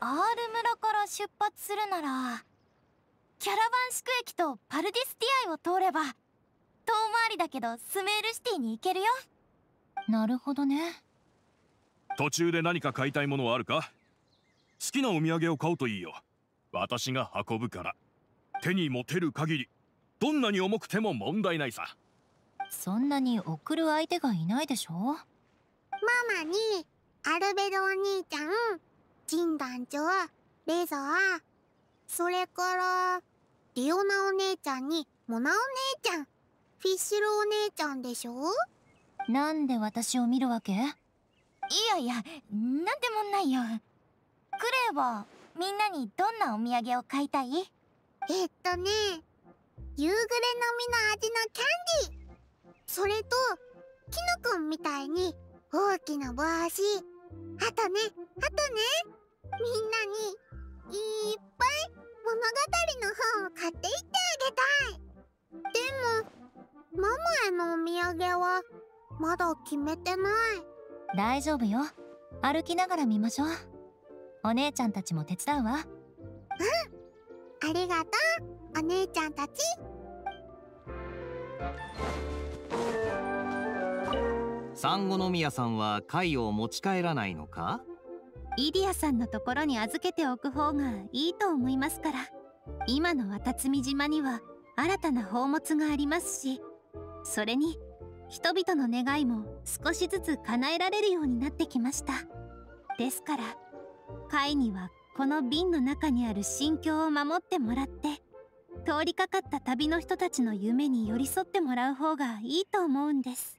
アール村から出発するならキャラバン宿駅とパルディスティアイを通れば遠回りだけどスメールシティに行けるよ。 なるほどね。 途中で何か買いたいものはあるか？好きなお土産を買うといいよ。私が運ぶから。手に持てる限りどんなに重くても問題ないさ。 そんなに送る相手がいないでしょ。ママにアルベドお兄ちゃん、ジン団長、レザー、それからリオナお姉ちゃんにモナお姉ちゃん、フィッシュルお姉ちゃんでしょ。 なんで私を見るわけ？ いやいや、なんでもないよ。クレイはみんなにどんなお土産を買いたい？ 夕暮れの実の味のキャンディー、それとキノくんみたいに大きな帽子、あとね、みんなにいっぱい物語の本を買っていってあげたい。でもママへのお土産はまだ決めてない。 大丈夫よ。歩きながら見ましょう。お姉ちゃんたちも手伝うわ。 ありがとう、お姉ちゃんたち。 産後宮さんは貝を持ち帰らないのか？ イディアさんのところに預けておく方がいいと思いますから。今の渡積島には新たな宝物がありますし、それに人々の願いも少しずつ叶えられるようになってきました。ですから貝にはこの瓶の中にある心境を守ってもらって、通りかかった旅の人たちの夢に寄り添ってもらう方がいいと思うんです。